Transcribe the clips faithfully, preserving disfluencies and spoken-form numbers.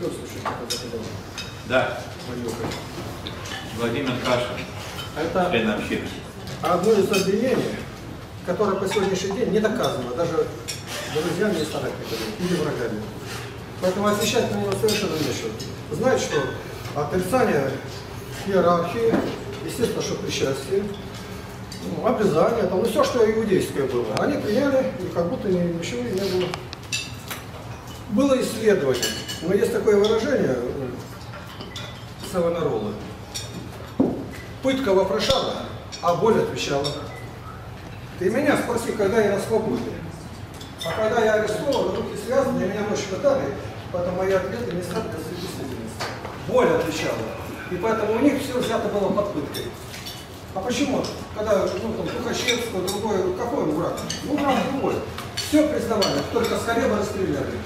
Да. Владимир Кашин. Это член общины. Одно из обвинений, которое по сегодняшний день не доказано, даже друзьями и соратниками, или врагами. Поэтому освещать на него совершенно нечего. Знать, что отрицание иерархии, естественно, что причастие, ну, обрезание, там, ну, все, что иудейское было, они приняли, и как будто ничего не было. Было исследование, но есть такое выражение Савонарола. Пытка вопрошала, а боль отвечала. Ты меня спроси, когда я на свободе. А когда я арестован, руки связаны, меня ночью пытали, поэтому мои ответы не соответствуют действительности. Боль отвечала. И поэтому у них все взято было под пыткой. А почему? Когда, ну, там, Тухачевского, другой, какой он враг? Ну, враг другой. Все признавали, только с хлеба расстреляли.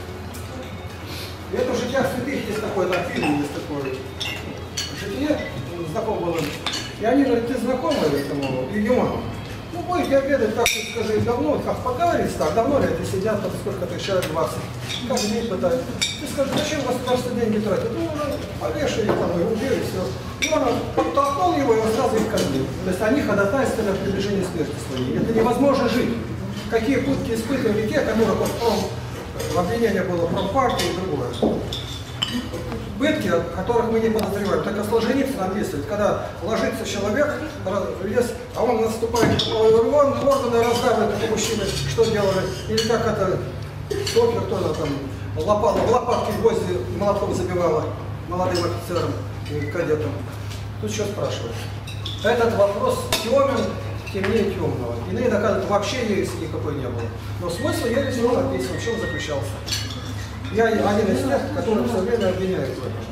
И это в «Житиях святых» есть такой, да, фильм есть такой. Житие, знаком был. И они говорят, ты знакомый этому Легиону? Ну, будете обедать, так скажи, давно, как поговорить, так, давно ли это сидят, там сколько-то, человек двадцать, как дней пытаются. Ты скажешь, зачем государство деньги тратит? Ну, уже повешали там, и убили, все. И он подтолкнул его, и он сразу их кормил. То есть они ходатайствовали о приближении смерти своей. Это невозможно жить. Какие пытки испытывали те, которые в обвинении было про партию и другое. Пытки, о которых мы не подозреваем. Так Солженицын нам действует, когда ложится человек, а он наступает в органы, раздавливает это мужчины, что делали, или как это, Сокер тоже там, лопала, в лопатки гвозди молотком забивала молодым офицерам и кадетам. Тут что спрашивать? Этот вопрос темен, темнее темного. Иные доказывают, вообще ереси никакой не было. Но смысл ереси был написан, в чем заключался. Я один из тех, который все время обвиняет в этом.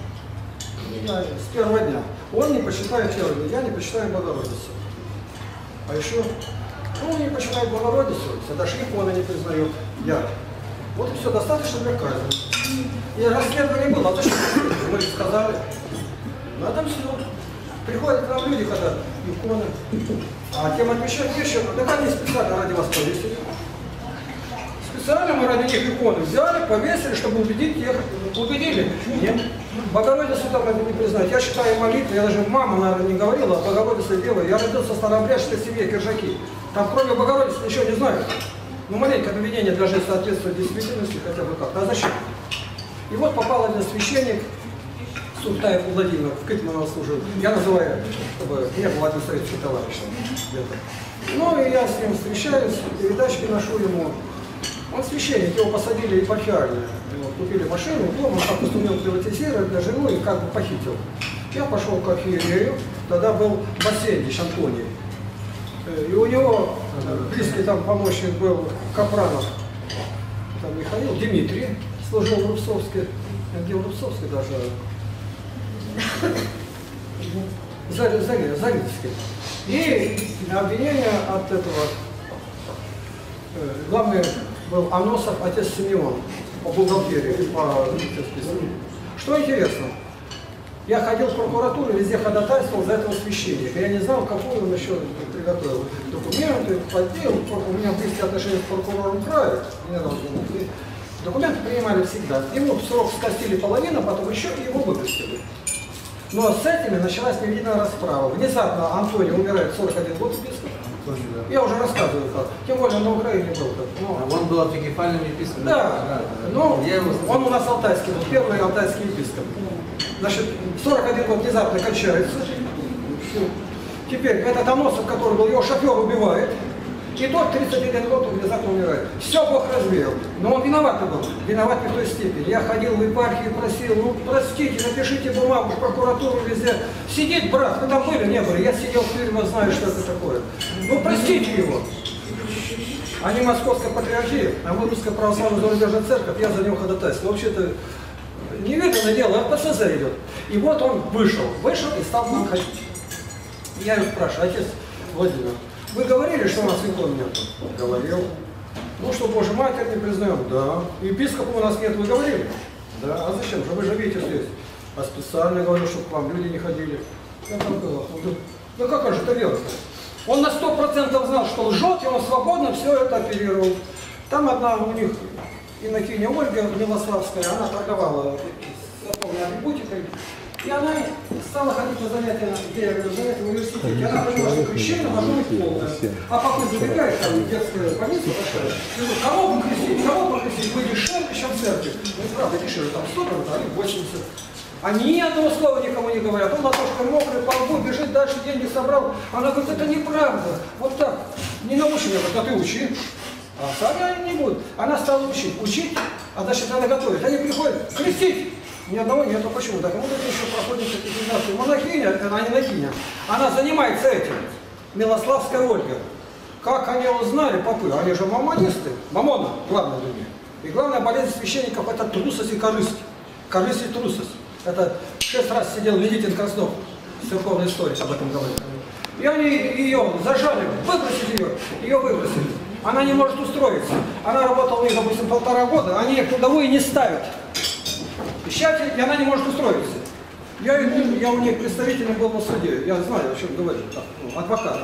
Я с первого дня. Он не почитает первый, я не почитаю Богородицу. А еще, ну, он не почитает Богородицу, даже иконы не признает. Я. Вот и все, достаточно для казни. И расследование было, а то что мы сказали. На этом все. Приходят к нам люди, когда иконы. А тем отвечают еще, так они специально ради вас повесили. Специально мы ради них иконы взяли, повесили, чтобы убедить их. Убедили? Нет. Богородицу там это не признать. Я считаю молитвы, я даже мама, наверное, не говорила, а Богородица делаю. Я родился в старообрядческой семье Киржаки. Там кроме Богородицы ничего не знаю. Ну, маленькое обвинение должны соответствовать действительности, хотя бы как. А зачем? И вот попал один священник, Султаев Владимир, в Кытманово служил. Я называю, чтобы не было один советский товарищ. Ну, и я с ним встречаюсь, передачки ношу ему. Он священник, его посадили епархиально. Купили машину, дом, он как-то сумел приватизировать для жены и как бы похитил. Я пошел к архиерею, тогда был Бассейдич Антоний. И у него близкий там помощник был Капранов, там Михаил, Дмитрий, служил в Рубцовске, где в Рубцовске даже, Зарицкий. И обвинение от этого, главный был Аносов, отец Симеон, по бухгалтерии, по списку. Что интересно, я ходил в прокуратуру, везде ходатайствовал за этого священника. Я не знал, какой он еще приготовил документы, поддел. У меня близкие отношения с прокурором края. Документы принимали всегда. Ему в срок скостили половину, потом еще и его выпустили. Но с этими началась невидимая расправа. Внезапно Антоний умирает, сорок один год в списке. Я уже рассказываю как. Тем более на Украине был. Но... А он был автокефальным епископом? Да. да. Но его... он у нас алтайский был, первый алтайский епископ. Значит, сорок один год внезапно кончается. Теперь этот Аносов, который был, его шофер убивает. И тот тридцать один год он внезапно умирает. Все Бог развеял. Но он виноват был. Виноват не в той степени. Я ходил в епархию и просил, ну простите, напишите бумагу в прокуратуру везде. Сидеть, брат, вы там были, не были. Я сидел в тюрьме, знаю, что это такое. Ну простите его. Они Московская патриархия, а мы Русская православная зарубежная церковь, я за него ходатайствую. Вообще-то невиданное дело, а ПСЗ идет. И вот он вышел, вышел и стал к нам ходить. Я его спрашиваю, отец Владимир, вы говорили, что у нас икон нет? Говорил. Ну что, Божья Матерь не признаем? Да. Епископа у нас нет, вы говорили? Да. А зачем же? Вы же видите здесь. А специально говорю, чтобы к вам люди не ходили. Я там говорю, ну как же это верно? Он на сто процентов знал, что лжет, и он свободно все это оперировал. Там одна у них инокиня Ольга Милославская, она торговала церковной атрибутикой. И она стала ходить на занятия, где я говорю, занятия в университете. И она поняла, что крещение должно быть полное. А папа забегает, там, в детскую больницу пошла. Кого покрестить? Кого покрестить? Вы дешевле, чем в церкви. Ну, правда, дешевле, там сто, а они восемьдесят. Они ни одного слова никому не говорят. Он ладошкой мокрый, по лбу, бежит дальше, деньги собрал. Она говорит, это неправда. Вот так. Не научи меня, а ты учи. А сами они не будут. Она стала учить. Учить, а значит, надо готовить. Они приходят крестить. Ни одного нет, а почему? Так, кому-то еще проходит катехизацию. Монахиня, она не монахиня, она занимается этим. Милославская Ольга. Как они узнали, попы? Они же мамонисты. Мамона, главное для них. И главная болезнь священников – это трусость и корысть. Корысть и трусость. Это шесть раз сидел Левитин Краснов, церковный историк об этом говорит. И они ее зажали, выбросили ее, ее выбросили. Она не может устроиться. Она работала у них, допустим, полтора года, они их трудовые не ставят. Пищатель, и она не может устроиться. Я, я у них представителем был на суде, я знаю, о чем говорю, так, ну, адвокатом.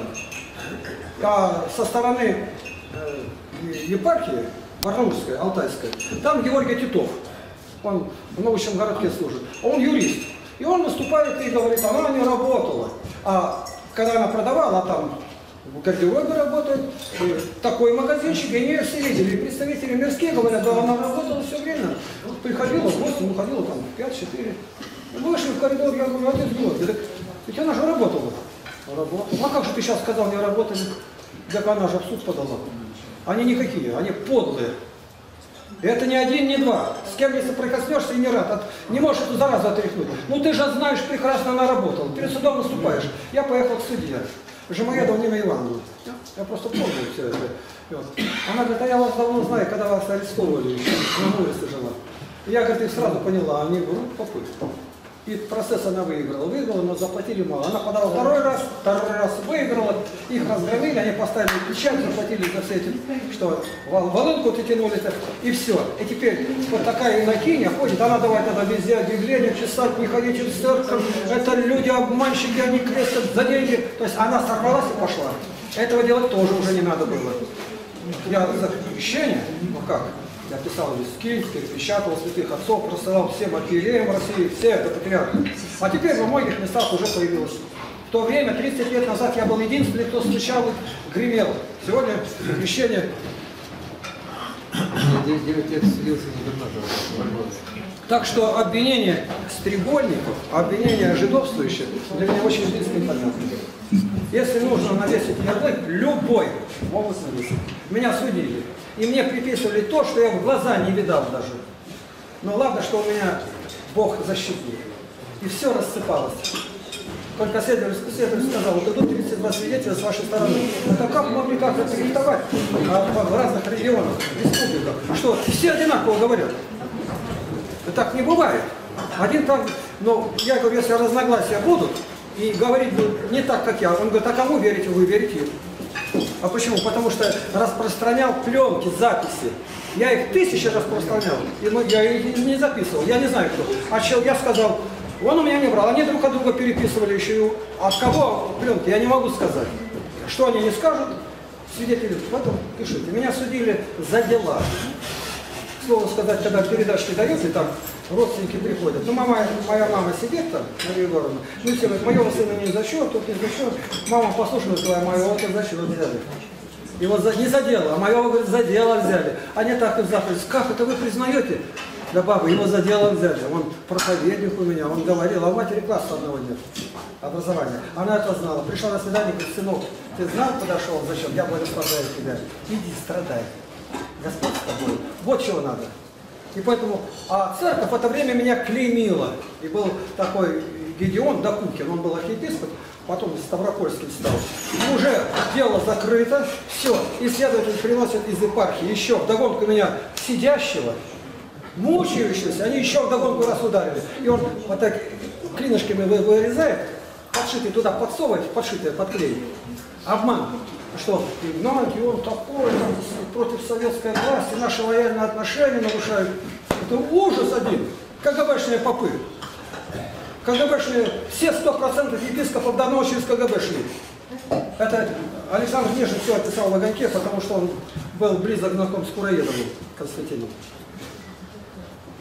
А со стороны э, епархии, Барнаульской, Алтайской, там Георгий Титов, он в научном городке служит, он юрист. И он выступает и говорит, она не работала. А когда она продавала, там в гардеробе работает, такой магазинчик, и они все видели. И представители мирские говорят, да, она работала все время. Приходила в восемь, уходила там в пять-четыре. Вышли в коридор, я говорю, отец Георгий, так ведь она же работала. Работала. А как же ты сейчас сказал, не работали? Так она же в суд подала. Они никакие, они подлые. И это не один, не два. С кем если прикоснешься и не рад, не можешь эту заразу отряхнуть. Ну ты же знаешь, прекрасно она работала. Перед судом наступаешь. Я поехал к судье. Жемоедова Нина Ивановна. Я просто помню все это. Вот. Она говорит, а я вас давно знаю, когда вас арестовывали, на улице жила. Я, говорит, сразу поняла, они врут попытки. И процесс она выиграла. Выиграла, но заплатили мало. Она подала второй раз, второй раз выиграла. Их разгромили, они поставили печать, заплатили за все эти, что волынку тянули. И все. И теперь вот такая инокиня ходит, она давай тогда везде объявления писать, не ходите в церковь. Это люди обманщики, они крестят за деньги. То есть она сорвалась и пошла. Этого делать тоже уже не надо было. Я за крещение, ну как? Я писал листки, перепечатывал святых отцов, рассылал всем архиереям России, все это патриархи. А теперь во многих местах уже появилось. В то время, тридцать лет назад, я был единственный, кто стучал и гремел. Сегодня крещение... девять лет селился губернатором. Так что обвинение стребольников, обвинение жидовствующих для меня очень близко и понятно. Если нужно навесить ярлык, любой могут навесить. Меня судили. И мне приписывали то, что я в глаза не видал даже. Но ладно, что у меня Бог защитник. И все рассыпалось. Только следователь сказал, вот идут тридцать два свидетеля с вашей стороны. Это как могли как это рихтовать в разных регионах, республиках? Что, все одинаково говорят? Да так не бывает. Один там, ну, я говорю, если разногласия будут, и говорить будут не так, как я, он говорит, а кому верите? Вы верите? А почему? Потому что распространял пленки, записи. Я их тысячи распространял, и я их не записывал, я не знаю кто. А что я сказал, он у меня не брал, они друг от друга переписывали еще. От кого пленки, я не могу сказать. Что они не скажут, свидетели, потом пишите. Меня судили за дела. Слово сказать, когда передачки дают, и там родственники приходят. Ну, мама, моя мама сидит там, Мария Егоровна, ну, все говорят, моего сына не за счет, тут не за счет. Мама послушала, сказала, моего за счет взяли. Его за, не за дело, а моего, говорит, за дело взяли. Они так и заходят, как это вы признаете? Да, баба, его за дело взяли. Он проповедник у меня, он говорил, а у матери класса одного нет, образования. Она это знала. Пришла на свидание, говорит, сынок, ты знал, куда шел, зачем? Я благословляю тебя. Иди, страдай. Господь с тобой. Вот чего надо. И поэтому, а церковь в это время меня клеймила. И был такой Гедеон Докукин, он был архиепископ, потом Ставропольский стал. И уже дело закрыто, все. И следователь приносит из епархии еще вдогонку меня сидящего, мучающегося, они еще вдогонку раз ударили. И он вот так клинышками вырезает, подшитый туда подсовывает, подшитое подклеит. Обман. Что Игнатий, он такой, там, против советской власти, наши лояльные отношения нарушают. Это ужас один. КГБшные попы. КГБшные, все сто процентов епископов давно через КГБ шли. Это Александр Нежин все описал в огоньке, потому что он был близок знаком с Кураедовым Константином.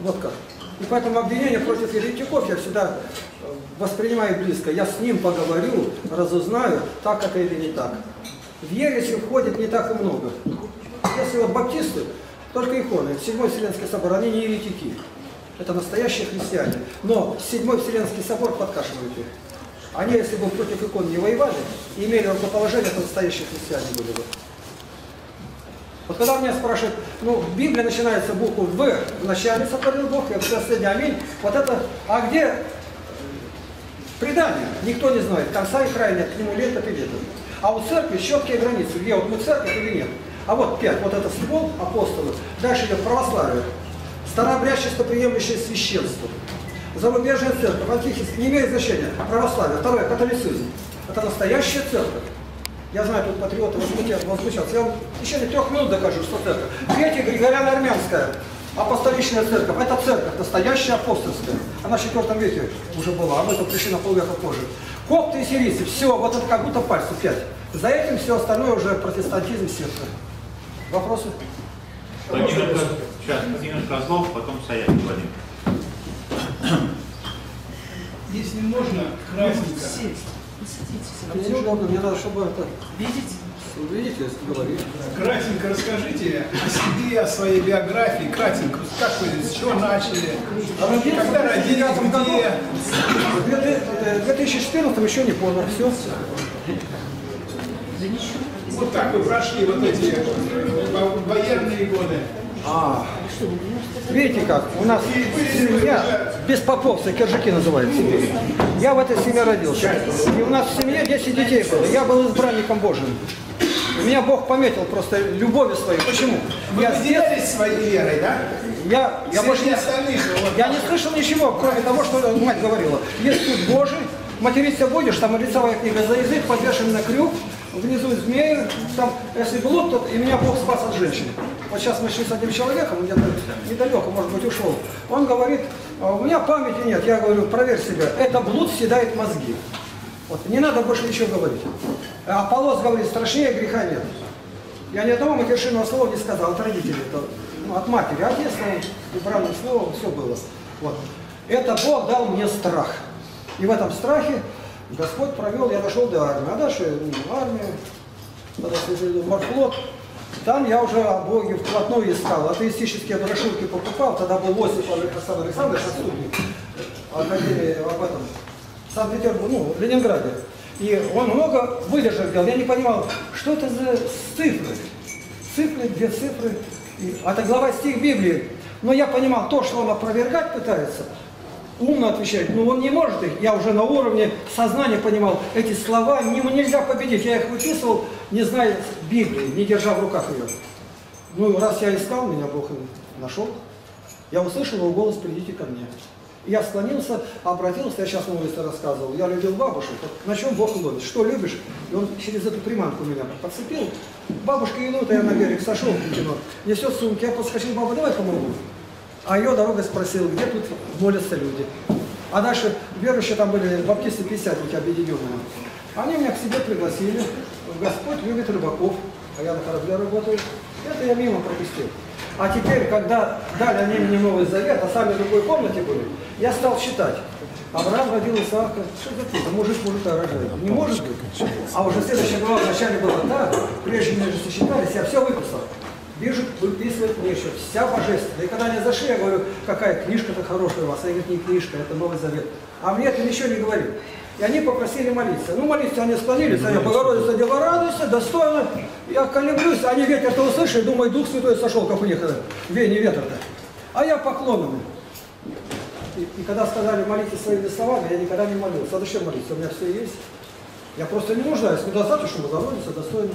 Вот как. И поэтому обвинение против еретиков я всегда воспринимаю близко. Я с ним поговорю, разузнаю, так это или не так. В ереси входит не так и много. Если вот баптисты, только иконы, Седьмой Вселенский собор, они не еретики. Это настоящие христиане. Но Седьмой Вселенский собор подкашивает их. Они, если бы против икон не воевали, и имели рукоположение, то настоящие христиане были бы. Вот когда меня спрашивают, ну, в Библии начинается буква В, в начале сотворил Бог, и в последний аминь. Вот это, а где предание? Никто не знает, конца и края нет, к нему лет это лето. А у церкви четкие границы, где вот мы церковь или нет. А вот пять, вот это ствол апостолов, дальше идет православие, старообрядчество, приемлющее священство, зарубежная церковь, антихрист, не имеет значения, православие. Второе, католицизм. Это настоящая церковь. Я знаю, тут патриоты возмущаются. Я вам еще не трех минут докажу, что церковь. Третья, Григориано-Армянская, апостоличная церковь. Это церковь, настоящая апостольская. Она в четвертом веке уже была, а мы тут пришли на полвека позже. Копты и сирийцы, все, вот это как будто пальцы пять. За этим все остальное уже протестантизм, секта. Вопросы? Владимир, сейчас Владимир Козлов, потом Саят Владимир. Если можно, красненько. Мне неудобно, мне надо, чтобы это... Видите? Видите, если говорить. Кратенько расскажите о себе, о своей биографии. Кратенько, как вы, с чего начали? Когда родились, где? В две тысячи четырнадцатом еще не помню. Все. Вот так вы прошли вот эти военные годы. А, видите как, у нас семья беспоповцы, киржаки называется. Я в этой семье родился. И у нас в семье десять детей было. Я был избранником Божьим. Меня Бог пометил просто любовью своей. Почему? Вы я поделились своей верой, да? Я, я, больше не, остальных, вот. я не слышал ничего, кроме того, что мать говорила. Есть суд Божий, материться будешь, там лицевая книга, за язык подвешен на крюк, внизу змеи, там, если блуд, то и меня Бог спас от женщины. Вот сейчас мы шли с одним человеком, где-то недалеко, может быть, ушел. Он говорит, у меня памяти нет. Я говорю, проверь себя, это блуд съедает мозги. Вот, не надо больше ничего говорить. А Аполлос говорит, страшнее греха нет. Я ни одного матершинного слова не сказал от родителей, это, ну, от матери, от детства, убранным словом, все было. Вот. Это Бог дал мне страх. И в этом страхе Господь провел, я дошел до армии. А дальше ну, армию, тогда служил в морфлот. Там я уже о Боге вплотную искал. Атеистические брошюрки покупал. Тогда был Осип Александр Александрович, отступник Академии об этом. В Санкт-Петербурге, ну, в Ленинграде. И он много выдержек делал. Я не понимал, что это за цифры. Цифры, две цифры. И, это глава стих Библии. Но я понимал, то, что он опровергать пытается, умно отвечает, но он не может их. Я уже на уровне сознания понимал, эти слова не, нельзя победить. Я их выписывал, не зная Библии, не держа в руках ее. Ну, раз я искал, меня Бог нашел. Я услышал его голос, придите ко мне. Я склонился, обратился, я сейчас на улице рассказывал, я любил бабушек, вот на чем Бог ловит, что любишь? И он через эту приманку меня подцепил. Бабушка идут, я на берег сошел, кино, несет сумки, я подскочил, баба, давай помогу. А ее дорогой спросил, где тут молятся люди. А дальше верующие там были, баптисты-пятидесятники объединенные. Они меня к себе пригласили, Господь любит рыбаков, а я на корабле работаю. Это я мимо пропустил. А теперь, когда дали они мне Новый Завет, а сами в другой комнате были, я стал считать. Авраам родил Исаака. Что за ты? Мужик мужика рожает. Не может быть. А уже следующая глава вначале была так, прежде между сосчитались, я все выписал. Вижу, выписывает мне еще вся божественная. И когда они зашли, я говорю, какая книжка-то хорошая у вас. Они говорят, не книжка, это Новый Завет. А мне это ничего не говорит. И они попросили молиться. Ну, молиться они склонились, а я, Богородица, Дева, радуйся, достойно. Я колеблюсь, они ветер-то услышали, думаю, Дух Святой сошел, как у них веяние ветра-то. А я поклонами. И, и когда сказали, молитесь своими словами, я никогда не молился. А зачем молиться? У меня все есть. Я просто не нуждаюсь, недостаточно, Богородица, достойно.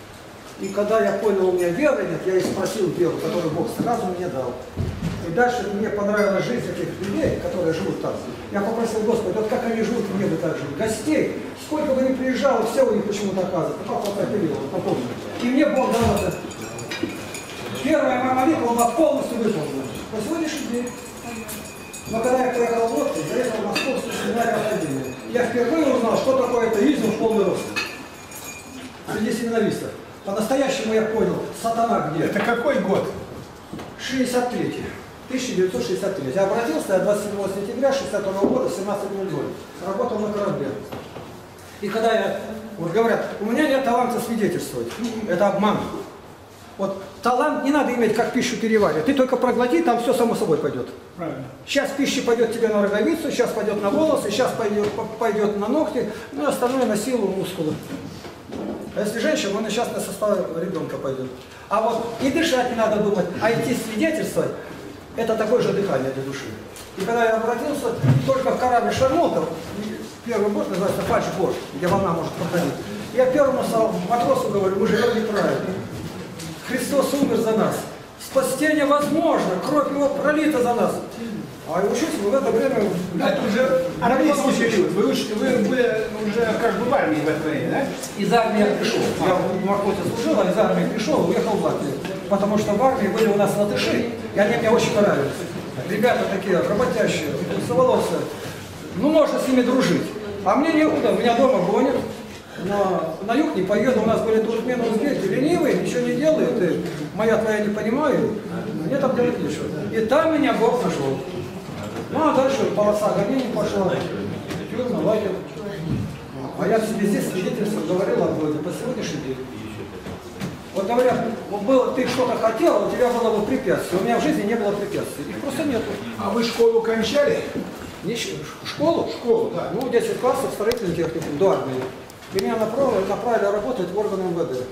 И когда я понял, у меня веры нет, я и спросил веру, которую Бог сразу мне дал. И дальше мне понравилась жизнь этих людей, которые живут там. Я попросил Господа, вот как они живут, мне бы так жить. Гостей, сколько бы ни приезжало, все у них почему-то оказывается. Папа так перевел, попомню. И мне Бог дал это. Первая моя молитва была полностью выполнена. На сегодняшний день. Но когда я поехал в лодке, заехал в Московскую семинарию Академию, я впервые узнал, что такое атеизм в полный рост. Среди семинаристов. По-настоящему я понял, сатана где. Это какой год? шестьдесят третий. тысяча девятьсот шестьдесят три. Я обратился двадцать седьмого сентября шестьдесят второго года, семнадцать ноль ноль. Работал на корабле. И когда я, вот говорят, у меня нет таланта свидетельствовать, это обман. Вот талант не надо иметь, как пищу переваривать. Ты только проглоти, там все само собой пойдет. Правильно. Сейчас пища пойдет тебе на роговицу, сейчас пойдет на волосы, сейчас пойдет, пойдет на ногти, ну и остальное на силу мускулы. А если женщина, он и сейчас на состав ребенка пойдет. А вот и дышать не надо думать, а идти свидетельствовать, это такое же дыхание для души. И когда я обратился, только в корабль шагнул, там, первый борт называется фальш-борт, где волна может проходить. Я первому матросу говорю, мы живем неправильно. Христос умер за нас. Спасение возможно, кровь его пролита за нас. А учусь в это время... Это уже армейский период. Вы, уж, вы были уже как бы в армии в это время, да? Из армии я пришел. Я в Махоте служил, а из армии пришел, уехал в Латвию. Потому что в армии были у нас латыши, и они мне очень нравились. Ребята такие работящие, лысоволосые. Ну, можно с ними дружить. А мне некуда, меня дома гонят. На, на юг не поеду, у нас были туркмены, узбеки, ленивые, ничего не делают, и моя твоя не понимаю, мне там делать нечего. И там меня Бог нашел. Ну а дальше полоса гонений пошла, тюрьма, лагерь. А я себе здесь свидетельство говорил о Боге по сегодняшний день. Вот говорят, было, ты что-то хотел, у тебя было бы препятствие. У меня в жизни не было препятствий, их просто нету. А вы школу кончали? Не, школу? Школу, да. Ну, десять классов, строительный техникум, до армии. И меня направили, направили работать в органы эм вэ дэ.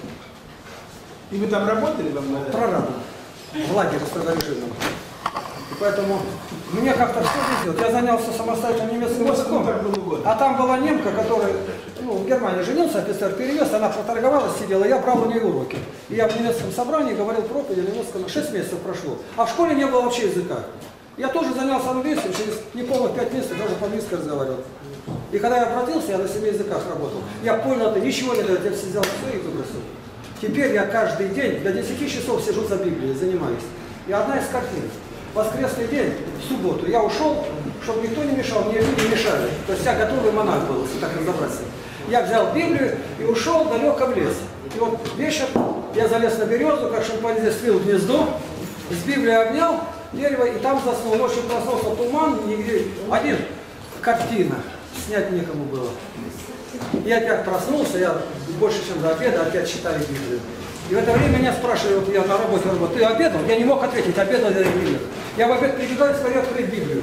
И вы там работали в эм вэ дэ? Прорабом. В лагере строгорежимном. И поэтому мне как-то все везет. Я занялся самостоятельно немецким языком. А там была немка, которая ну, в Германии женился, офицер перевез, она проторговалась, сидела, я брал у нее уроки. И я в немецком собрании говорил проповедь, немецком, шесть месяцев прошло. А в школе не было вообще языка. Я тоже занялся английским, через неполных пять месяцев даже по-английски разговаривал. И когда я обратился, я на семи языках работал. Я понял, это ничего не дает, я все взял все и выбросил. Теперь я каждый день до десяти часов сижу за Библией, занимаюсь. И одна из картин. Воскресный день, в субботу, я ушел, чтобы никто не мешал, мне люди не мешали. То есть я готовый монах был, если так разобраться. Я взял Библию и ушел далеко в лес. И вот вечер я залез на березу, как шимпанзе свил гнездо, с Библией обнял дерево и там заснул. Ночью проснулся туман, нигде один картина. Снять некому было. Я опять проснулся, я больше, чем до обеда, опять читаю Библию. И в это время меня спрашивают, вот я на работе, ты обедал? Я не мог ответить, обедал я или нет. Я в обед прибегаю, смотрю, открыть Библию.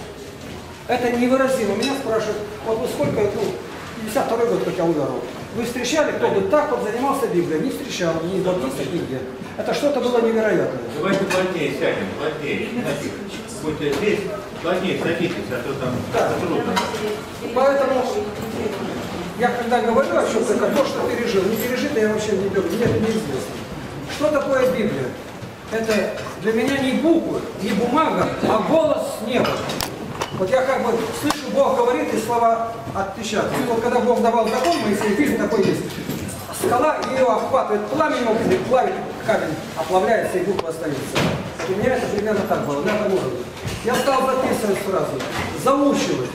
Это невыразимо. Меня спрашивают, вот вы сколько, ну, пятьдесят второй год, как я уверовал. Вы встречали, кто бы так вот занимался Библией? Не встречал, ни баптистов, нигде. Это что-то было невероятное. Давайте плотнее сядем, плотнее. Будьте здесь, плотнее садитесь, а то там да. трудно. Поэтому я когда говорю о чем-то, то, что пережил, не пережито, я вообще не беру, мне это неизвестно. Что такое Библия? Это для меня не буквы, не бумага, а голос неба. Вот я как бы слышу, Бог говорит, и слова отпечатаны. Вот когда Бог давал закон, Моисей, фильм такой есть. Скала ее обхватывает пламенем, плавит камень, оплавляется и буква остается. И у меня это примерно так было, на этом уровне. Я стал записывать сразу, заучивать.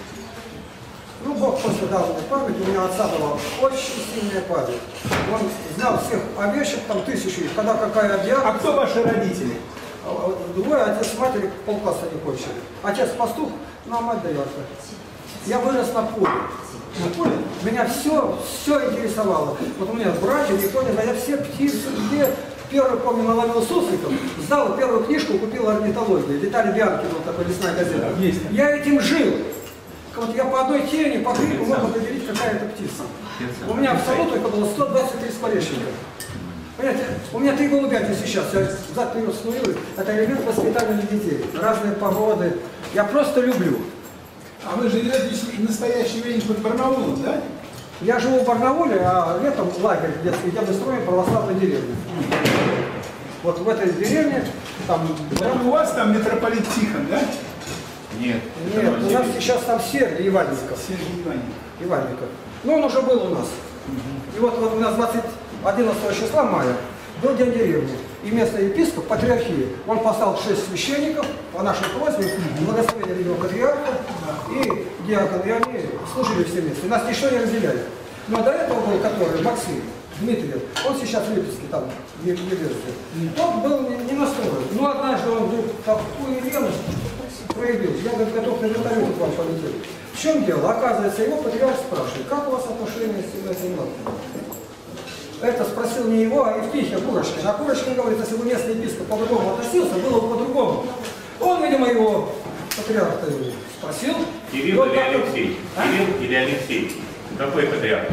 Ну, Бог просто дал мне память, у меня отца была очень сильная память. Он знал всех овечек, там тысячи, когда какая диагноз. А кто ваши родители? Двое, отец с матерью полкласса не кончили. Отец пастух, ну а мать доярка. Я вырос на поле. На поле? Меня все, все интересовало. Вот у меня братья, никто не знает, я все птицы, где первый, помню, наловил сусликов, сдал первую книжку, купил орнитологию. Виталий Бианкин, вот такой лесная газета. Есть. Я этим жил. Вот я по одной тени, по крику мог определить, какая это птица. У меня в саду только было сто двадцать три скворечника. Понимаете, у меня три голубятни сейчас, я зад вперед сную, это элемент воспитания детей, разные погоды. Я просто люблю. А вы живете в настоящее время под Барнаулом, да? Я живу в Барнауле, а летом лагерь детский, где мы строим православную деревню. Вот в этой деревне, там... Так у вас там митрополит Тихон, да? Нет. Нет, у нас сейчас там Сергий Иванников. Сергей Иванников. Иванников. Ну, он уже был у нас. И вот, вот у нас двадцать одиннадцатого числа мая был день деревни. И местный епископ, патриархии, он послал шесть священников по нашей просьбе, благословение великого патриарха и диакон, и они служили все вместе. Нас ничего не разделяли. Но до этого был который, Максим, Дмитриев, он сейчас в Липецке, там, в Липецке. Он был не, не настроен. Но однажды он вдруг такую ревность проявил. Я, говорит, готов на вертолете к вам полететь. В чем дело? Оказывается, его патриарх спрашивает, как у вас отношения с этим народом? Это спросил не его, а Евтихия Курочкин. А Курочкин говорит, если бы местный епископ по-другому относился, было бы по-другому. Он, видимо, его патриарх спросил. Кирилл вот или так... Алексей? А? Кирилл или Алексей? Какой патриарх?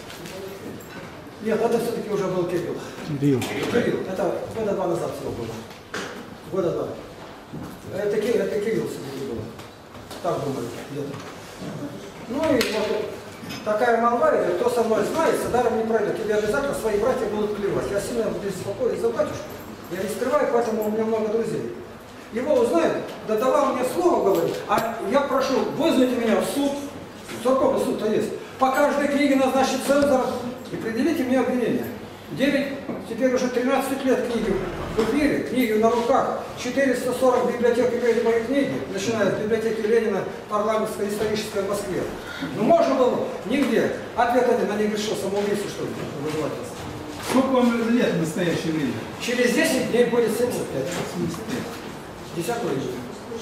Нет, это все-таки уже был Кирилл. Кирилл. Кирилл. Это года два назад всего было. Года два. Это, это Кирилл все-таки было. Так думаю, где-то. Ну и вот такая молва идет, кто со мной знается, даром не пройдет. Тебе обязательно свои братья будут клевать. Я сильно беспокоюсь за батюшку. Я не скрываю, поэтому у меня много друзей. Его узнают, да давал мне слово, говорит, а я прошу, вызовите меня в суд, церковный суд-то есть, по каждой книге назначить цензор и предъявите мне обвинение. девять, теперь уже тринадцать лет книги в эфире, книги на руках, четыреста сорок библиотек имеют мои книги, начиная с библиотеки Ленина, парламентской исторической в Москве. Но можно было нигде. Ответ один, они говорят, что самоубийство, что ли, вызывать вас. Сколько вам лет в настоящее время? Через десять дней будет семьдесят пять. Десятого июля.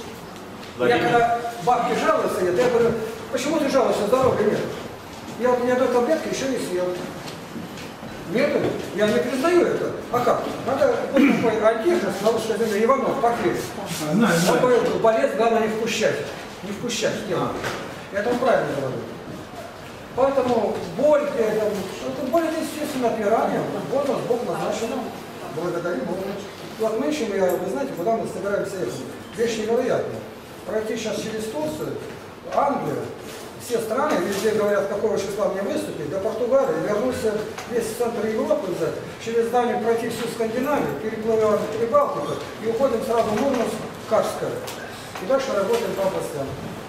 Я когда бабки жалуются, я говорю, почему ты жалуешься, здоровья нет? Я вот ни одной таблетки еще не съел. Нет, я не признаю это. А как? Надо вот такой антихрист, научная земля, Иванов, портрет. Он говорил, болезнь главное не впущать. Не впущать в тело. Это он правильно говорит. Поэтому боль, это боль, это естественно опирание. Вот нас Бог назначен. Благодарим Бога. Вот мы ищем, я, вы знаете, куда мы собираемся ехать. Вещь невероятная. Пройти сейчас через Турцию, Англию, все страны, везде говорят, какого числа мне выступить, до Португалии, вернулся весь центр Европы взять, через Данию пройти всю Скандинавию, переплываем Прибалтику и уходим сразу в Мурманск, Кашское. И дальше работаем по областям.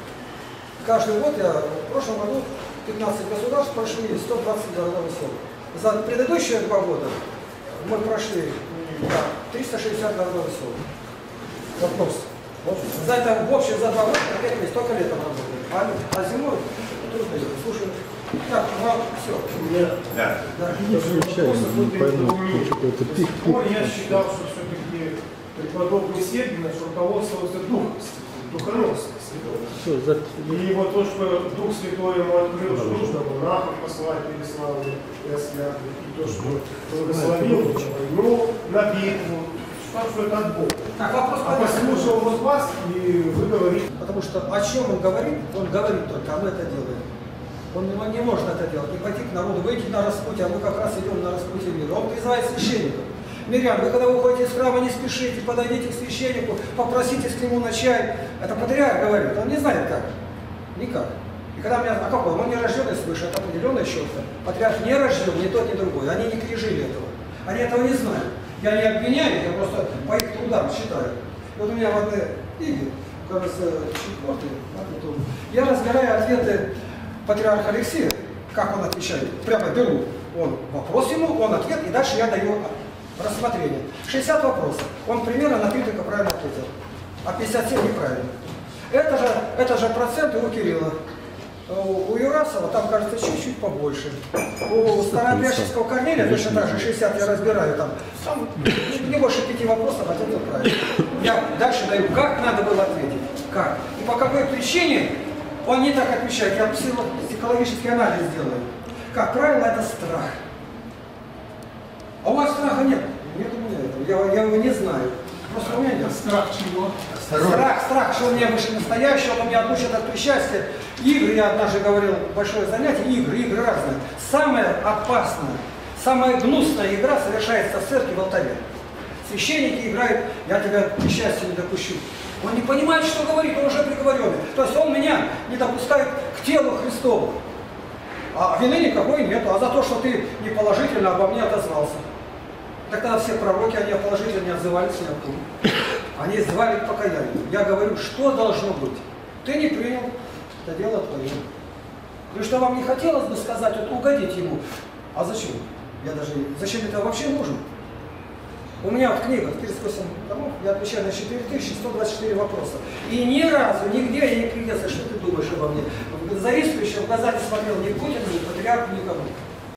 Каждый год я, в прошлом году пятнадцать государств прошли, сто двадцать городов и сел. За предыдущие два года мы прошли да, триста шестьдесят городов и сел. Вопрос. За это в общем за два года пять месяцев, только летом работаем. А, а зимой трудно ехать. Слушай, так, ну все. Да. Да. Не случайно, не пойму, какой-то пик. Я считал, что все-таки преподобный Сергий наш руководствовался Духом Святым, Духоносным Святой. И вот то, что Дух Святой ему открыл, что нужно монахов послать, переслал и освятил, и то, что благословил ну, на битву, что это от Бога. Так, вопрос а послушал вот вас, и вы говорите. Потому что о чем он говорит, он говорит только, а мы это делаем. Он, он не может это делать, не пойти к народу, выйти на распутье, а мы как раз идем на распутье мира. Он призывает священников. Мирян, вы когда выходите из храма, не спешите, подойдите к священнику, попроситесь к нему на чай. Это патриарх говорит, он не знает как. Никак. И когда меня, а какой? Он не рожденный свыше, это определенная щетка. Патриарх не рожден, ни тот, ни другой. Они не пережили этого. Они этого не знают. Я не обвиняю, я просто по их трудам считаю. Вот у меня в одной книге, кажется, четвертый, я разбираю ответы патриарха Алексея, как он отвечает. Прямо беру он вопрос ему, он ответ, и дальше я даю рассмотрение. шестьдесят вопросов. Он примерно на три только правильно ответил, а пятьдесят семь неправильно. Это же, это же проценты у Кирилла. У Юрасова там, кажется, чуть-чуть побольше. У Старообрядческого Корнелия точно так же шестьдесят я разбираю там. Там не больше пяти вопросов ответил правильно. Я дальше даю, как надо было ответить. Как. И по какой причине он не так отвечает. Я психологический анализ делаю. Как правило, это страх. А у вас страха нет? Нет у меня этого. Я, я его не знаю. Просто у меня нет. Страх чего? Страх, страх, что он меня выше настоящего, он меня отучит от счастья. Игры, я однажды говорил, большое занятие, игры, игры разные. Самая опасная, самая гнусная игра совершается в церкви в алтаре. Священники играют, я тебя к счастью не допущу. Он не понимает, что говорит, он уже приговоренный. То есть он меня не допускает к телу Христову. А вины никакой нету, а за то, что ты неположительно обо мне отозвался. Тогда все пророки, они положительно не отзывались ни о ком. Они звали к покаянию. Я говорю, что должно быть? Ты не принял, это дело твое. И что вам не хотелось бы сказать, вот угодить ему. А зачем? Я даже, зачем это вообще нужен? У меня вот книга, тридцать восемь томов, я отвечаю на четыре тысячи сто двадцать четыре вопроса. И ни разу, нигде я не приветствую, что ты думаешь обо мне. За риску еще в глаза не смотрел ни Путину, ни патриарху, никому.